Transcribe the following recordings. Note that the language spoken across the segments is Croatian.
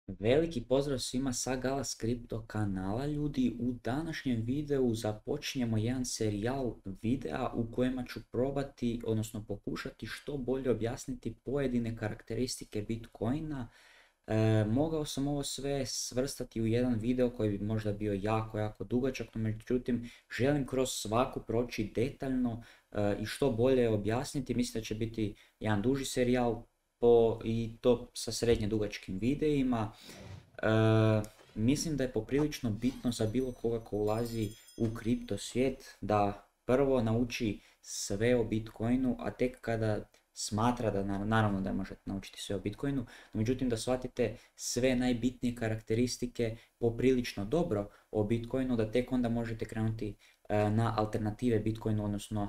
Veliki pozdrav svima sa Galas Crypto kanala, ljudi. U današnjem videu započinjemo jedan serijal videa u kojima ću probati, odnosno pokušati što bolje objasniti pojedine karakteristike Bitcoina. Mogao sam ovo sve svrstati u jedan video koji bi možda bio jako dugačak, no međutim želim kroz svaku proći detaljno i što bolje objasniti. Mislim da će biti jedan duži serijal i to sa srednje dugačkim videima. Mislim da je poprilično bitno za bilo koga ko ulazi u kripto svijet da prvo nauči sve o Bitcoinu, a tek kada smatra da naravno da možete naučiti sve o Bitcoinu, međutim da shvatite sve najbitnije karakteristike poprilično dobro o Bitcoinu, da tek onda možete krenuti na alternative Bitcoinu, odnosno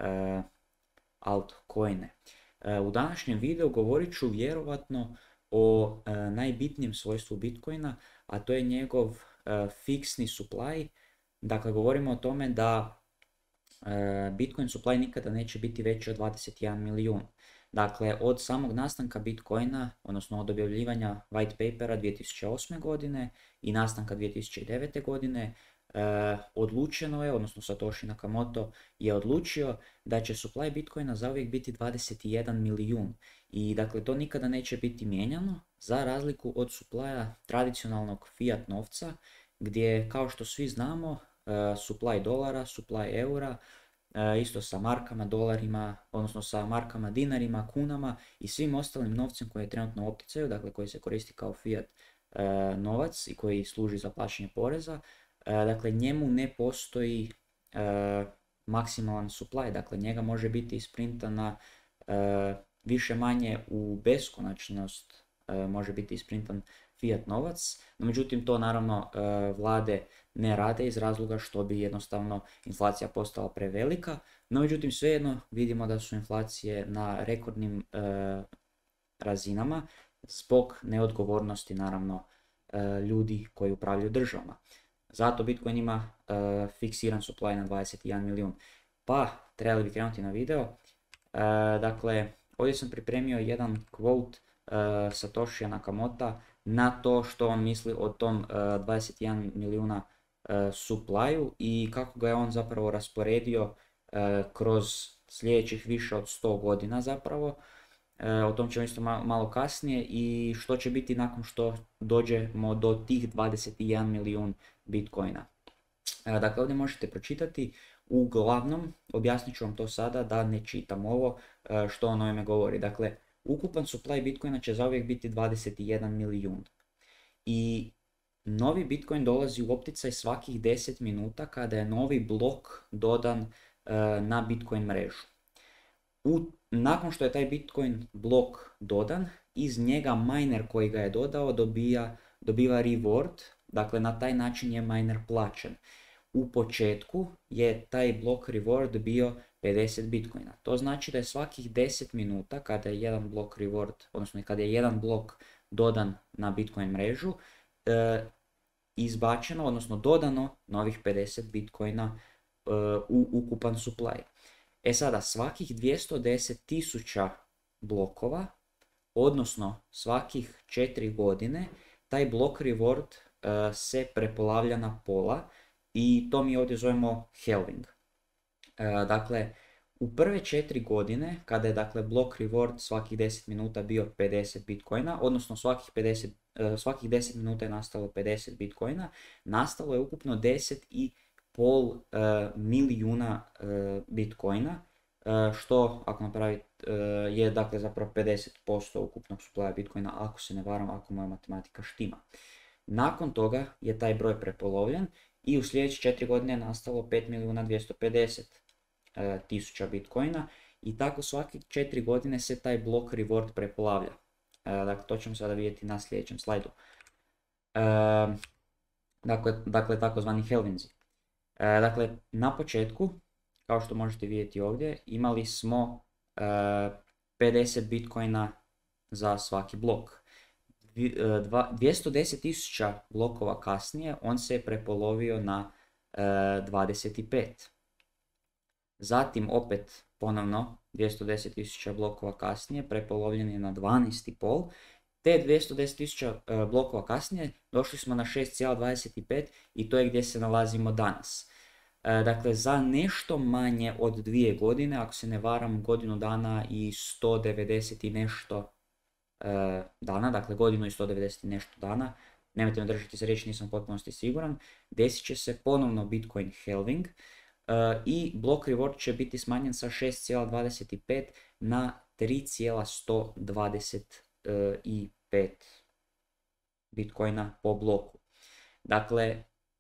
altcoine. U današnjem videu govorit ću vjerovatno o najbitnijem svojstvu Bitcoina, a to je njegov fiksni supply. Dakle, govorimo o tome da Bitcoin supply nikada neće biti veći od 21 milijun. Dakle, od samog nastanka Bitcoina, odnosno od objavljivanja white papera 2008. godine i nastanka 2009. godine, odlučeno je, odnosno Satoshi Nakamoto je odlučio da će supply Bitcoina zauvijek biti 21 milijun. I dakle, to nikada neće biti mijenjano, za razliku od supplya tradicionalnog fiat novca, gdje, kao što svi znamo, supply dolara, supply eura, isto sa markama, dolarima, odnosno sa markama, dinarima, kunama i svim ostalim novcem koji je trenutno u opticaju, dakle koji se koristi kao fiat novac i koji služi za plaćanje poreza. Dakle, njemu ne postoji maksimalan supply, dakle njega može biti isprintana više manje u beskonačnost, može biti isprintan fiat novac, no međutim to naravno vlade ne rade iz razloga što bi jednostavno inflacija postala prevelika, no međutim svejedno vidimo da su inflacije na rekordnim razinama zbog neodgovornosti naravno ljudi koji upravljaju državama. Zato Bitcoin ima fiksiran supply na 21 milijun. Pa, trebali bi krenuti na video. Dakle, ovdje sam pripremio jedan quote Satoshija Nakamota na to što on misli o tom 21 milijuna supplyu i kako ga je on zapravo rasporedio kroz sljedećih više od 100 godina zapravo. O tom ćemo isto malo kasnije i što će biti nakon što dođemo do tih 21 milijun Bitcoina. Dakle, ovdje možete pročitati, uglavnom, objasnit ću vam to sada da ne čitam ovo što on o ime govori. Dakle, ukupan supply Bitcoina će zauvijek biti 21 milijun. I novi Bitcoin dolazi u opticaj svakih 10 minuta kada je novi blok dodan na Bitcoin mrežu. Nakon što je taj Bitcoin blok dodan, iz njega miner koji ga je dodao dobiva reward, dakle na taj način je miner plaćen. U početku je taj blok reward bio 50 Bitcoina. To znači da je svakih 10 minuta kada je jedan blok reward, odnosno kada je jedan blok dodan na Bitcoin mrežu, izbačeno, odnosno dodano novih 50 Bitcoina u ukupan supply. Sada, svakih 210.000 blokova, odnosno svakih 4 godine, taj blok reward se prepolavlja na pola i to mi ovdje zovemo halving. Dakle, u prve 4 godine, kada je dakle blok reward svakih 10 minuta bio 50 Bitcoina, odnosno svakih 10 minuta je nastalo 50 Bitcoina, nastalo je ukupno 10,5 milijuna Bitcoina, što ako napravite je dakle zapravo 50% ukupnog supply Bitcoina, ako se ne varam, ako moja matematika štima. Nakon toga je taj broj prepolovljen i u sljedeće 4 godine je nastalo 5.250.000 Bitcoina i tako svake 4 godine se taj blok reward prepolavlja. Dakle, to ćemo sada vidjeti na sljedećem slajdu. Dakle, takozvani halvinzi. Dakle, na početku, kao što možete vidjeti ovdje, imali smo 50 Bitcoina za svaki blok. 210.000 blokova kasnije on se je prepolovio na 25. Zatim opet ponovno 210.000 blokova kasnije prepolovljen je na 12,5. te 210.000 blokova kasnije došli smo na 6,25 i to je gdje se nalazimo danas. Dakle, za nešto manje od 2 godine, ako se ne varam, godinu dana i 190 i nešto dana, dakle godinu i 190 i nešto dana, nemojte me držati za riječ, nisam u potpunosti siguran, desit će se ponovno Bitcoin halving i block reward će biti smanjen sa 6,25 na 3,125 Bitcoina po bloku. Dakle,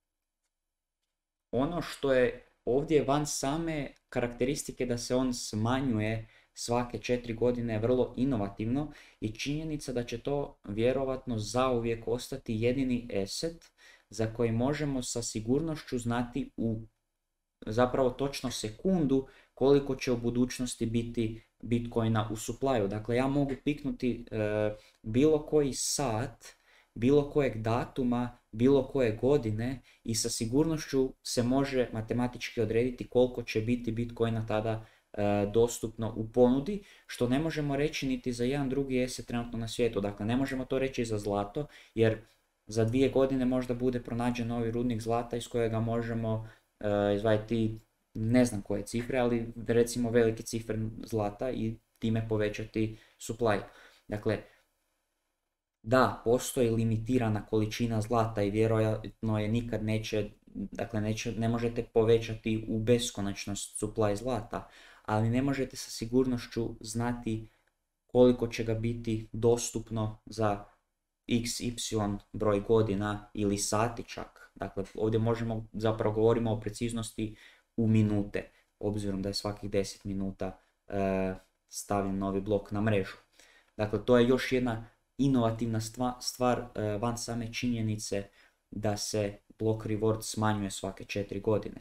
ono što je ovdje van same karakteristike da se on smanjuje svake 4 godine je vrlo inovativno i činjenica da će to vjerovatno zauvijek ostati jedini asset za koji možemo sa sigurnošću znati u zapravo točno sekundu koliko će u budućnosti biti Bitcoina u supply-u. Dakle, ja mogu piknuti bilo koji sat, bilo kojeg datuma, bilo koje godine i sa sigurnošću se može matematički odrediti koliko će biti Bitcoina tada dostupno u ponudi, što ne možemo reći niti za jedan drugi asset trenutno na svijetu. Dakle, ne možemo to reći za zlato, jer za 2 godine možda bude pronađen novi rudnik zlata iz kojega možemo izvaditi ne znam koje cifre, ali recimo velike cifre zlata i time povećati supply. Dakle, da, postoji limitirana količina zlata i vjerojatno je nikad ne možete povećati u beskonačnost supply zlata, ali ne možete sa sigurnošću znati koliko će ga biti dostupno za XY broj godina ili sati čak. Dakle, ovdje zapravo govorimo o preciznosti u minute, obzirom da je svakih 10 minuta stavljen novi blok na mrežu. Dakle, to je još jedna inovativna stvar van same činjenice da se block reward smanjuje svake 4 godine.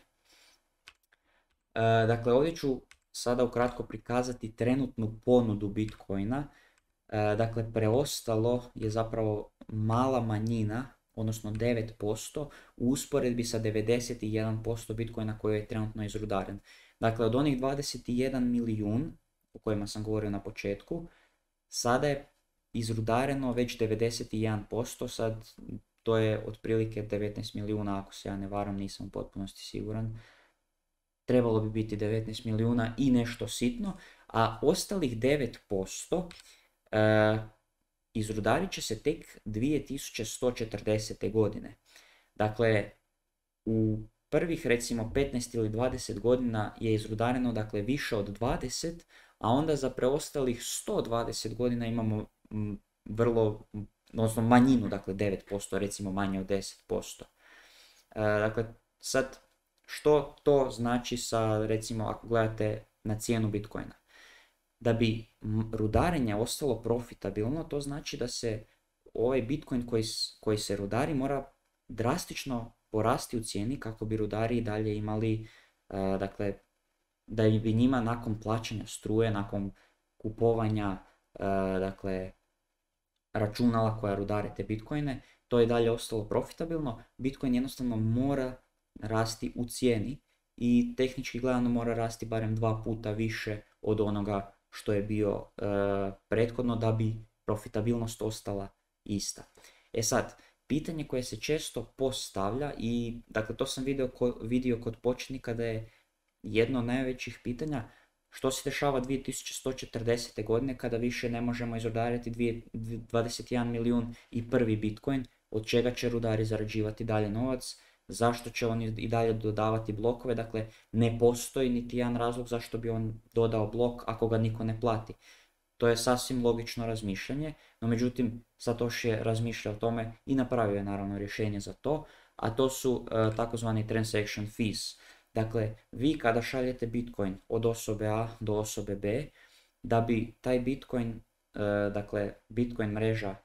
Dakle, ovdje ću sada ukratko prikazati trenutnu ponudu Bitcoina. Dakle, preostalo je zapravo mala manjina, odnosno 9%, u usporedbi sa 91% Bitcoina koji je trenutno izrudaren. Dakle, od onih 21 milijun o kojima sam govorio na početku, sada je izrudareno već 91%, sad to je otprilike 19 milijuna, ako se ja ne varam, nisam u potpunosti siguran. Trebalo bi biti 19 milijuna i nešto sitno, a ostalih 9% izrudarit će se tek 2140. godine. Dakle, u prvih recimo 15 ili 20 godina je izrudareno dakle više od 20, a onda za preostalih 120 godina imamo odnosno manjinu, dakle 9%, recimo manje od 10%. Dakle, sad što to znači sa, recimo, ako gledate na cijenu Bitcoina? Da bi rudarenje ostalo profitabilno, to znači da se ovaj Bitcoin koji se rudari mora drastično porasti u cijeni kako bi rudari i dalje imali, dakle, da bi njima nakon plaćanja struje, nakon kupovanja, dakle, računala koja rudare te Bitcoine, to je dalje ostalo profitabilno. Bitcoin jednostavno mora rasti u cijeni i tehnički gledano mora rasti barem 2 puta više od onoga što je bio prethodno da bi profitabilnost ostala ista. E sad, pitanje koje se često postavlja i dakle to sam vidio kod početnika da je jedno od najvećih pitanja što se dešava 2140. godine kada više ne možemo izrudariti 21 milijun i prvi Bitcoin, od čega će rudari zarađivati dalje novac, zašto će oni i dalje dodavati blokove, dakle ne postoji niti jedan razlog zašto bi on dodao blok ako ga niko ne plati. To je sasvim logično razmišljanje, no međutim Satoshi je razmišljao o tome i napravio je naravno rješenje za to, a to su takozvani transaction fees. Dakle, vi kada šaljete Bitcoin od osobe A do osobe B, da bi taj Bitcoin, dakle Bitcoin mreža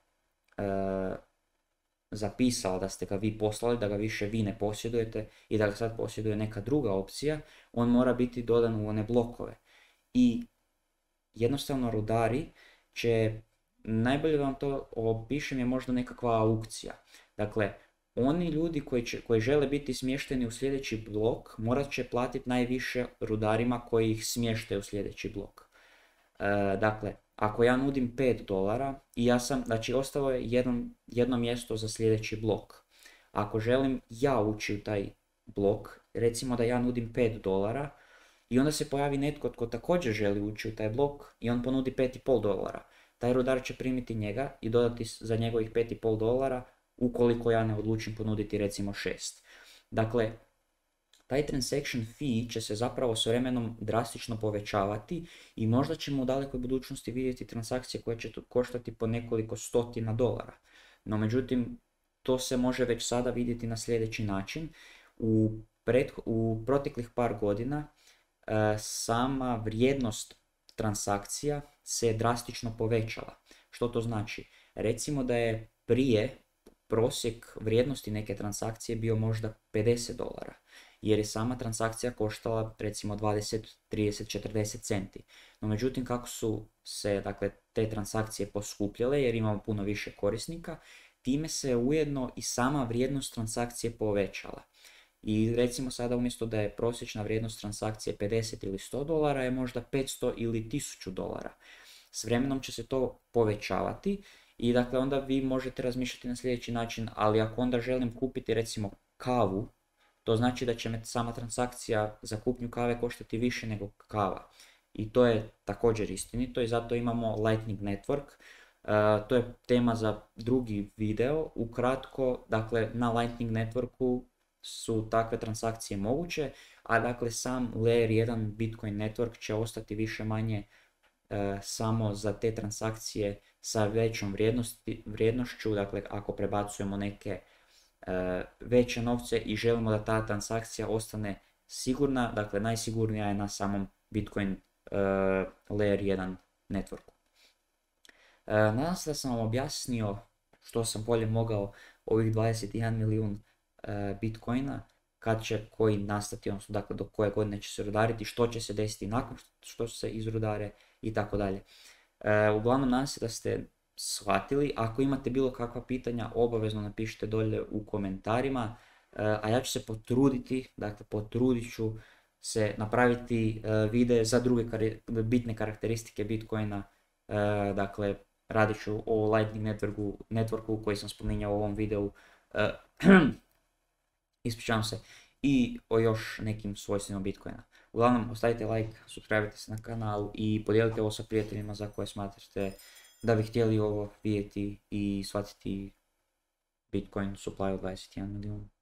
zapisala da ste ga vi poslali, da ga više vi ne posjedujete i da ga sad posjeduje neka druga opcija, on mora biti dodan u one blokove. I jednostavno rudari će, najbolje vam to opišem je možda nekakva aukcija. Dakle, oni ljudi koji žele biti smješteni u sljedeći blok morat će platiti najviše rudarima koji ih smještaju u sljedeći blok. Dakle, ako ja nudim $5 i ja sam, znači ostalo je jedno mjesto za sljedeći blok. Ako želim ja ući u taj blok, recimo da ja nudim $5 i onda se pojavi netko tko također želi ući u taj blok i on ponudi $5,5. Taj rudar će primiti njega i dodati za njegovih $5,5 ukoliko ja ne odlučim ponuditi recimo 6. Dakle, taj transaction fee će se zapravo s vremenom drastično povećavati i možda ćemo u dalekoj budućnosti vidjeti transakcije koje će koštati po nekoliko stotina dolara. No međutim, to se može već sada vidjeti na sljedeći način. U proteklih par godina sama vrijednost transakcija se drastično povećala. Što to znači? Recimo da je prije prosjek vrijednosti neke transakcije bio možda $50, jer je sama transakcija koštala recimo 20, 30, 40 centi. No međutim, kako su se dakle, te transakcije poskupljale jer imamo puno više korisnika, time se ujedno i sama vrijednost transakcije povećala. I recimo sada umjesto da je prosječna vrijednost transakcije 50 ili $100 je možda 500 ili $1000. S vremenom će se to povećavati i dakle onda vi možete razmišljati na sljedeći način, ali ako onda želim kupiti recimo kavu, to znači da će me sama transakcija za kupnju kave koštati više nego kava. I to je također istinito i zato imamo Lightning Network. To je tema za drugi video. Ukratko, dakle na Lightning Networku su takve transakcije moguće, a dakle sam Layer 1 Bitcoin Network će ostati više manje samo za te transakcije sa većom vrijednošću, dakle ako prebacujemo neke veće novce i želimo da ta transakcija ostane sigurna, dakle najsigurnija je na samom Bitcoin Layer 1 networku. Nadam se da sam vam objasnio što sam bolje mogao ovih 21 milijun Bitcoina, kad će koji nastati, odnosno dakle do koje godine će se rudariti, što će se desiti nakon što se izrudare i tako dalje. Uglavnom nadam se da ste shvatili. Ako imate bilo kakva pitanja, obavezno napišite dolje u komentarima, a ja ću se potruditi, dakle potrudit ću se napraviti videe za druge bitne karakteristike Bitcoina, dakle radit ću o Lightning networku koji sam spominjao u ovom videu, ispričavam se, i o još nekim svojstvima Bitcoina. Uglavnom, ostavite like, subscribe se na kanal i podijelite ovo sa prijateljima za koje smatrate da bi htjeli ovo vidjeti i shvatiti Bitcoin supply od 21 milijuna.